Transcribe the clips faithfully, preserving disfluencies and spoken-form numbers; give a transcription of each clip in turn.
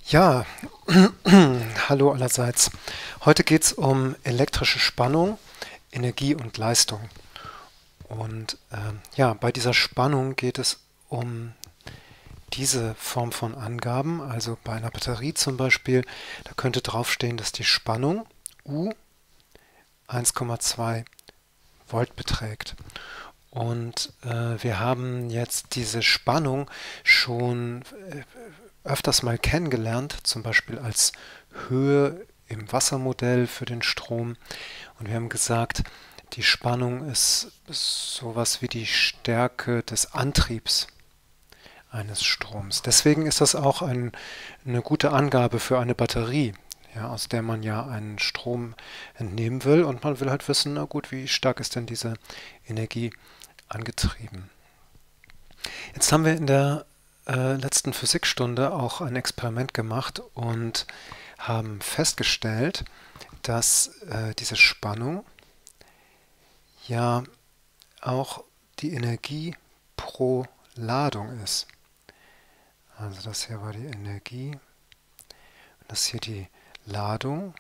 Ja, hallo allerseits. Heute geht es um elektrische Spannung, Energie und Leistung. Und ähm, ja, bei dieser Spannung geht es um diese Form von Angaben. Also bei einer Batterie zum Beispiel, da könnte draufstehen, dass die Spannung U eins Komma zwei Volt beträgt. Und äh, wir haben jetzt diese Spannung schon äh, öfters mal kennengelernt, zum Beispiel als Höhe im Wassermodell für den Strom. Und wir haben gesagt, die Spannung ist sowas wie die Stärke des Antriebs eines Stroms. Deswegen ist das auch ein, eine gute Angabe für eine Batterie, ja, aus der man ja einen Strom entnehmen will. Und man will halt wissen, na gut, wie stark ist denn diese Energie angetrieben. Jetzt haben wir in der äh, letzten Physikstunde auch ein Experiment gemacht und haben festgestellt, dass äh, diese Spannung ja auch die Energie pro Ladung ist. Also das hier war die Energie, das ist hier die Ladung,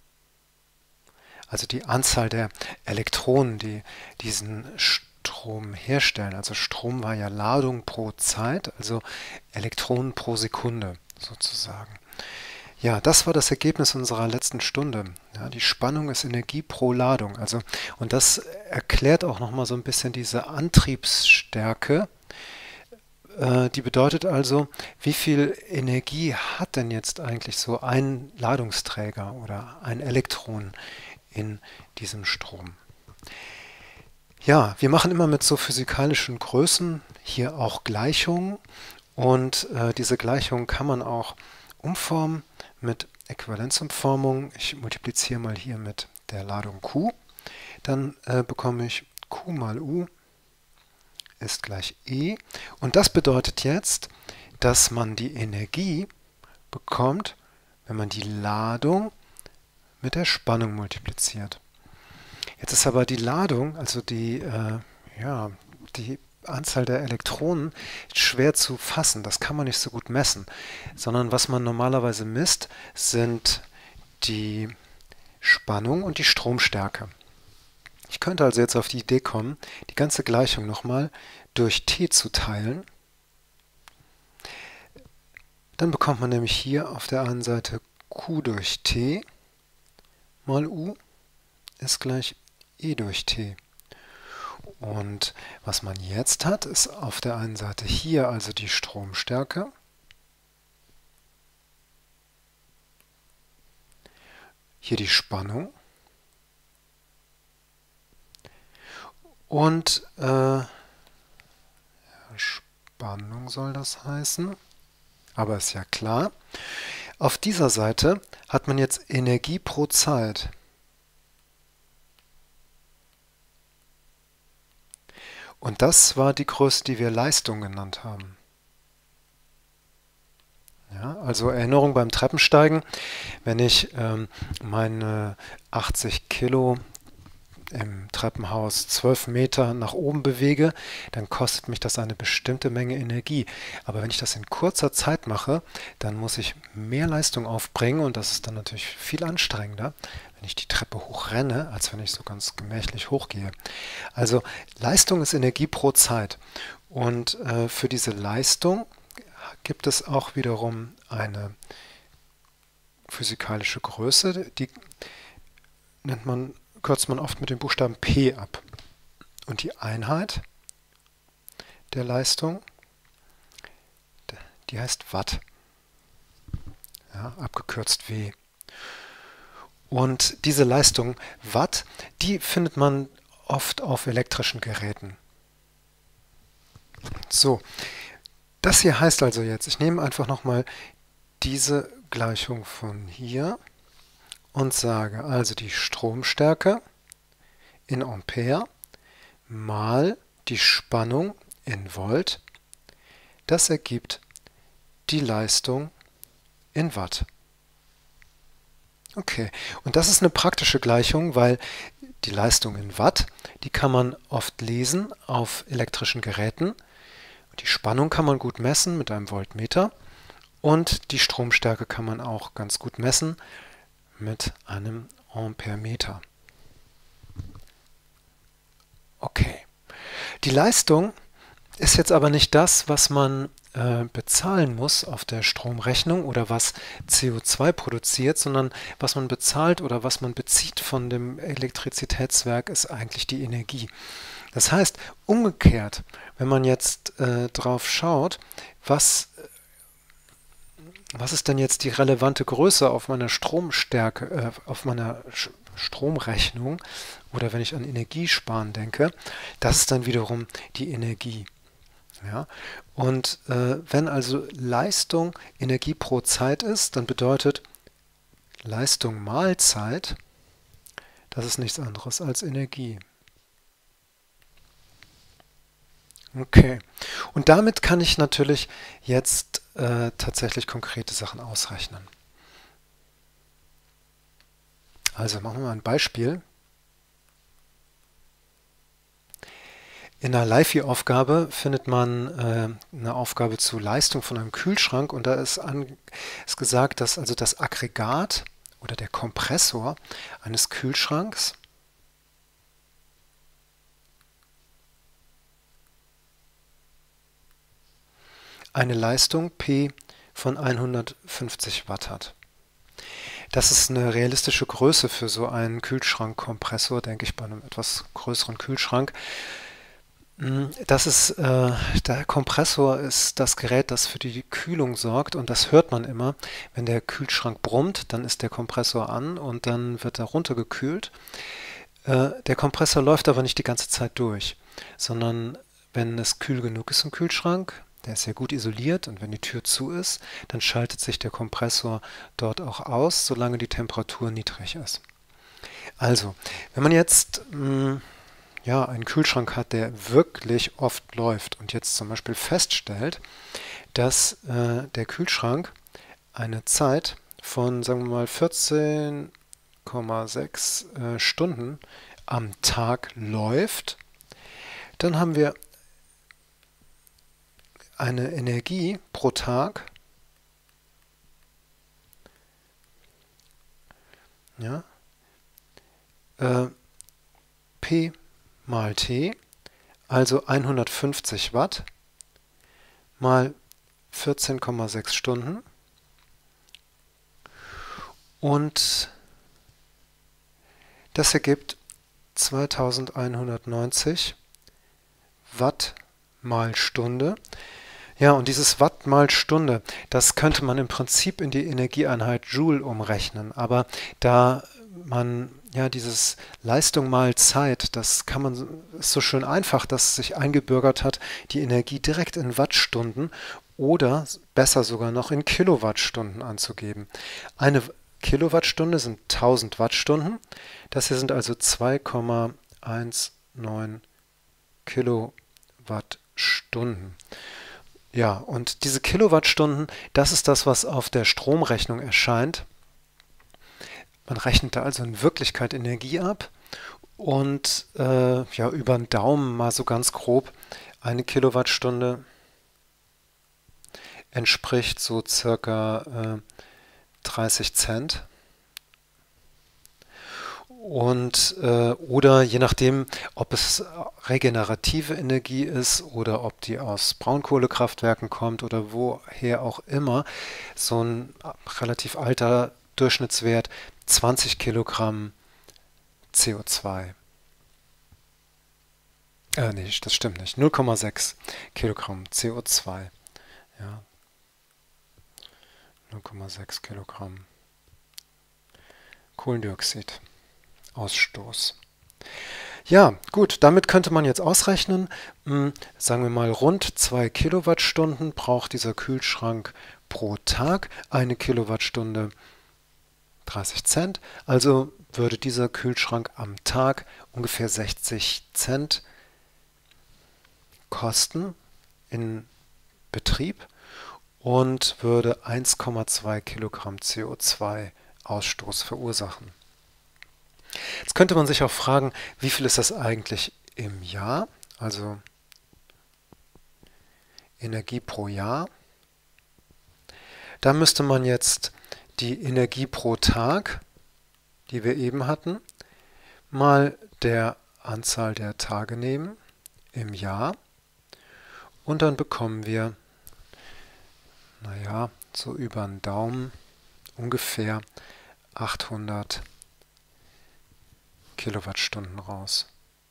also die Anzahl der Elektronen, die diesen Strom herstellen. Also Strom war ja Ladung pro Zeit, also Elektronen pro Sekunde sozusagen. Ja, das war das Ergebnis unserer letzten Stunde. Ja, die Spannung ist Energie pro Ladung. Also, und das erklärt auch nochmal so ein bisschen diese Antriebsstärke. Äh, die bedeutet also, wie viel Energie hat denn jetzt eigentlich so ein Ladungsträger oder ein Elektron in diesem Strom? Ja, wir machen immer mit so physikalischen Größen hier auch Gleichungen und äh, diese Gleichungen kann man auch umformen mit Äquivalenzumformung. Ich multipliziere mal hier mit der Ladung Q. Dann äh, bekomme ich Q mal U ist gleich E. Und das bedeutet jetzt, dass man die Energie bekommt, wenn man die Ladung mit der Spannung multipliziert. Jetzt ist aber die Ladung, also die, äh, ja, die Anzahl der Elektronen, schwer zu fassen. Das kann man nicht so gut messen, sondern was man normalerweise misst, sind die Spannung und die Stromstärke. Ich könnte also jetzt auf die Idee kommen, die ganze Gleichung nochmal durch T zu teilen. Dann bekommt man nämlich hier auf der einen Seite Q durch T mal U ist gleich E durch T. Und was man jetzt hat, ist auf der einen Seite hier also die Stromstärke. Hier die Spannung. Und äh, Spannung soll das heißen, aber ist ja klar. Auf dieser Seite hat man jetzt Energie pro Zeit. Und das war die Größe, die wir Leistung genannt haben. Ja, also Erinnerung beim Treppensteigen, wenn ich ähm, meine achtzig Kilo im Treppenhaus zwölf Meter nach oben bewege, dann kostet mich das eine bestimmte Menge Energie. Aber wenn ich das in kurzer Zeit mache, dann muss ich mehr Leistung aufbringen und das ist dann natürlich viel anstrengender, wenn ich die Treppe hochrenne, als wenn ich so ganz gemächlich hochgehe. Also Leistung ist Energie pro Zeit. Und äh, für diese Leistung gibt es auch wiederum eine physikalische Größe, die nennt man kürzt man oft mit dem Buchstaben P ab. Und die Einheit der Leistung, die heißt Watt, ja, abgekürzt W. Und diese Leistung Watt, die findet man oft auf elektrischen Geräten. So, das hier heißt also jetzt, ich nehme einfach nochmal diese Gleichung von hier und sage also die Stromstärke in Ampere mal die Spannung in Volt, das ergibt die Leistung in Watt. Okay, und das ist eine praktische Gleichung, weil die Leistung in Watt, die kann man oft lesen auf elektrischen Geräten. Die Spannung kann man gut messen mit einem Voltmeter. Und die Stromstärke kann man auch ganz gut messen mit einem Amperemeter. Okay. Die Leistung ist jetzt aber nicht das, was man äh, bezahlen muss auf der Stromrechnung oder was C O zwei produziert, sondern was man bezahlt oder was man bezieht von dem Elektrizitätswerk ist eigentlich die Energie. Das heißt, umgekehrt, wenn man jetzt äh, drauf schaut, was, was ist denn jetzt die relevante Größe auf meiner Stromstärke, äh, auf meiner Sch Stromrechnung oder wenn ich an Energiesparen denke, das ist dann wiederum die Energie. Ja? Und äh, wenn also Leistung Energie pro Zeit ist, dann bedeutet Leistung mal Zeit, das ist nichts anderes als Energie. Okay, und damit kann ich natürlich jetzt äh, tatsächlich konkrete Sachen ausrechnen. Also machen wir mal ein Beispiel. In einer LiFi-Aufgabe findet man äh, eine Aufgabe zur Leistung von einem Kühlschrank und da ist, an, ist gesagt, dass also das Aggregat oder der Kompressor eines Kühlschranks eine Leistung P von hundertfünfzig Watt hat. Das ist eine realistische Größe für so einen Kühlschrankkompressor, denke ich, bei einem etwas größeren Kühlschrank. Das ist, äh, der Kompressor ist das Gerät, das für die Kühlung sorgt und das hört man immer. Wenn der Kühlschrank brummt, dann ist der Kompressor an und dann wird er runtergekühlt. Äh, der Kompressor läuft aber nicht die ganze Zeit durch, sondern wenn es kühl genug ist im Kühlschrank, der ist ja gut isoliert und wenn die Tür zu ist, dann schaltet sich der Kompressor dort auch aus, solange die Temperatur niedrig ist. Also, wenn man jetzt mh, ja, einen Kühlschrank hat, der wirklich oft läuft und jetzt zum Beispiel feststellt, dass äh, der Kühlschrank eine Zeit von, sagen wir mal, vierzehn Komma sechs äh, Stunden am Tag läuft, dann haben wir eine Energie pro Tag, ja, äh, P mal T, also hundertfünfzig Watt mal vierzehn Komma sechs Stunden und das ergibt zweitausendeinhundertneunzig Watt mal Stunde. Ja, und dieses Watt mal Stunde, das könnte man im Prinzip in die Energieeinheit Joule umrechnen, aber da man ja dieses Leistung mal Zeit, das kann man ist so schön einfach, dass es sich eingebürgert hat, die Energie direkt in Wattstunden oder besser sogar noch in Kilowattstunden anzugeben. Eine Kilowattstunde sind tausend Wattstunden, das hier sind also zwei Komma neunzehn Kilowattstunden. Ja, und diese Kilowattstunden, das ist das, was auf der Stromrechnung erscheint. Man rechnet da also in Wirklichkeit Energie ab und äh, ja, über den Daumen mal so ganz grob, eine Kilowattstunde entspricht so circa äh, dreißig Cent. Und äh, oder je nachdem, ob es regenerative Energie ist oder ob die aus Braunkohlekraftwerken kommt oder woher auch immer, so ein relativ alter Durchschnittswert zwanzig Kilogramm C O zwei. Äh, nee, das stimmt nicht. null Komma sechs Kilogramm C O zwei. Ja, null Komma sechs Kilogramm Kohlendioxid. Ausstoß. Ja, gut, damit könnte man jetzt ausrechnen, mh, sagen wir mal rund zwei Kilowattstunden braucht dieser Kühlschrank pro Tag, eine Kilowattstunde dreißig Cent, also würde dieser Kühlschrank am Tag ungefähr sechzig Cent kosten in Betrieb und würde eins Komma zwei Kilogramm C O zwei Ausstoß verursachen. Jetzt könnte man sich auch fragen, wie viel ist das eigentlich im Jahr? Also Energie pro Jahr. Da müsste man jetzt die Energie pro Tag, die wir eben hatten, mal der Anzahl der Tage nehmen im Jahr und dann bekommen wir, naja, so über den Daumen ungefähr achthundert Kilowattstunden raus.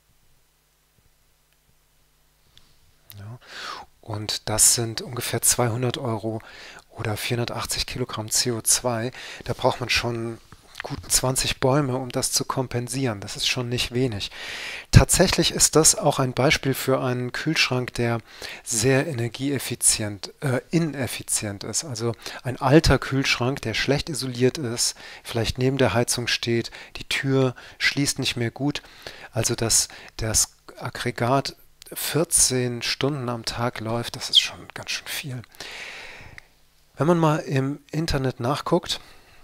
Ja. Und das sind ungefähr zweihundert Euro oder vierhundertachtzig Kilogramm C O zwei. Da braucht man schon gut zwanzig Bäume, um das zu kompensieren. Das ist schon nicht wenig. Tatsächlich ist das auch ein Beispiel für einen Kühlschrank, der sehr energieeffizient, äh, ineffizient ist. Also ein alter Kühlschrank, der schlecht isoliert ist, vielleicht neben der Heizung steht, die Tür schließt nicht mehr gut. Also dass das Aggregat vierzehn Stunden am Tag läuft, das ist schon ganz schön viel. Wenn man mal im Internet nachguckt,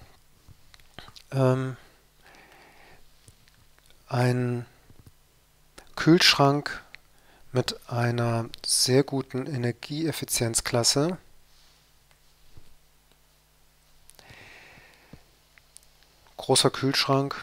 ähm, ein Kühlschrank mit einer sehr guten Energieeffizienzklasse, großer Kühlschrank,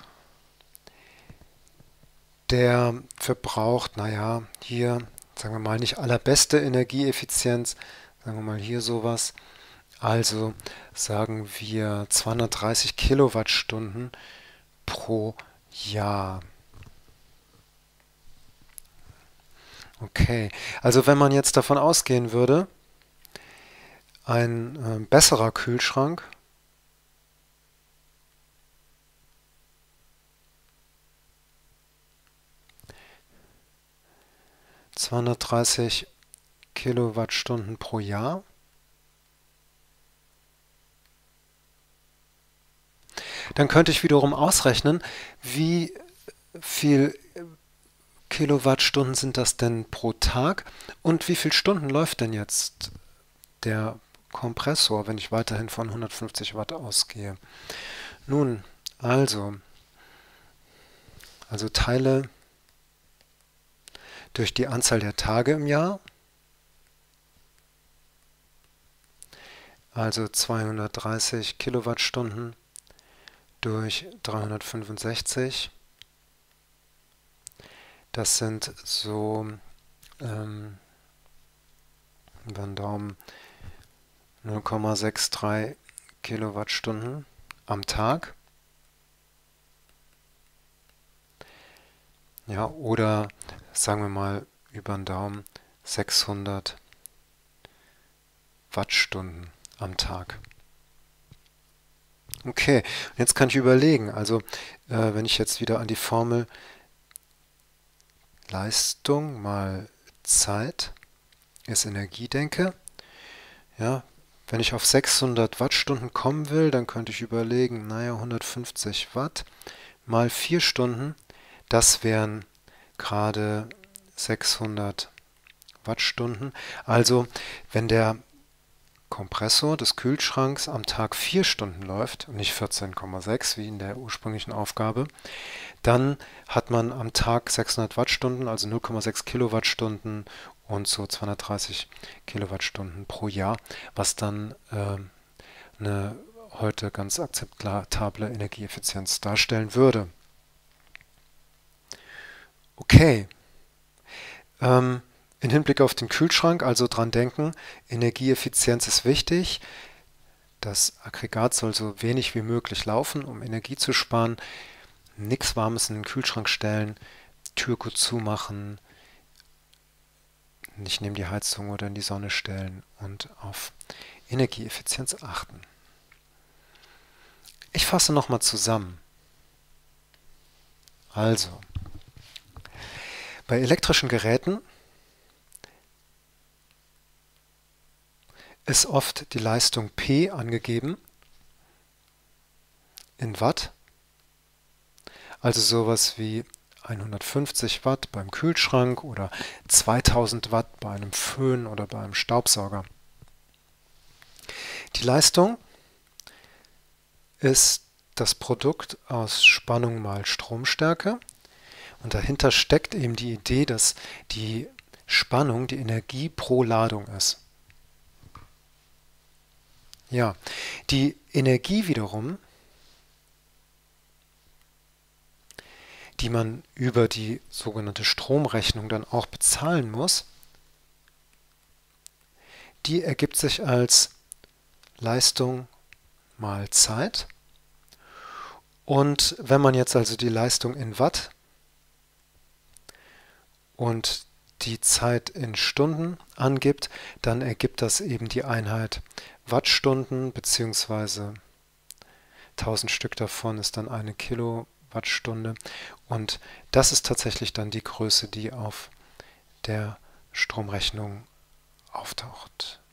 der verbraucht, naja, hier, sagen wir mal, nicht allerbeste Energieeffizienz, sagen wir mal hier sowas. Also sagen wir zweihundertdreißig Kilowattstunden pro Jahr. Okay, also wenn man jetzt davon ausgehen würde, ein äh, besserer Kühlschrank zweihundertdreißig Kilowattstunden pro Jahr. Dann könnte ich wiederum ausrechnen, wie viel Kilowattstunden sind das denn pro Tag und wie viele Stunden läuft denn jetzt der Kompressor, wenn ich weiterhin von hundertfünfzig Watt ausgehe. Nun, also, also teile durch die Anzahl der Tage im Jahr, also zweihundertdreißig Kilowattstunden durch dreihundertfünfundsechzig. Das sind so ähm, über den Daumen null Komma dreiundsechzig Kilowattstunden am Tag. Ja, oder sagen wir mal über den Daumen sechshundert Wattstunden am Tag. Okay, jetzt kann ich überlegen, also äh, wenn ich jetzt wieder an die Formel Leistung mal Zeit ist Energie denke, ja, wenn ich auf sechshundert Wattstunden kommen will, dann könnte ich überlegen, naja, hundertfünfzig Watt mal vier Stunden, das wären gerade sechshundert Wattstunden. Also, wenn der Kompressor des Kühlschranks am Tag vier Stunden läuft und nicht vierzehn Komma sechs wie in der ursprünglichen Aufgabe, dann hat man am Tag sechshundert Wattstunden, also null Komma sechs Kilowattstunden und so zweihundertdreißig Kilowattstunden pro Jahr, was dann äh, eine heute ganz akzeptable Energieeffizienz darstellen würde. Okay, ähm, im Hinblick auf den Kühlschrank also dran denken, Energieeffizienz ist wichtig. Das Aggregat soll so wenig wie möglich laufen, um Energie zu sparen. Nichts Warmes in den Kühlschrank stellen, Tür gut zumachen, nicht neben die Heizung oder in die Sonne stellen und auf Energieeffizienz achten. Ich fasse nochmal zusammen. Also, bei elektrischen Geräten ist oft die Leistung P angegeben in Watt, also sowas wie hundertfünfzig Watt beim Kühlschrank oder zweitausend Watt bei einem Föhn oder bei einem Staubsauger. Die Leistung ist das Produkt aus Spannung mal Stromstärke und dahinter steckt eben die Idee, dass die Spannung die Energie pro Ladung ist. Ja, die Energie wiederum, die man über die sogenannte Stromrechnung dann auch bezahlen muss, die ergibt sich als Leistung mal Zeit. Und wenn man jetzt also die Leistung in Watt und die Zeit in Stunden angibt, dann ergibt das eben die Einheit Wattstunden, beziehungsweise tausend Stück davon ist dann eine Kilowattstunde. Und das ist tatsächlich dann die Größe, die auf der Stromrechnung auftaucht.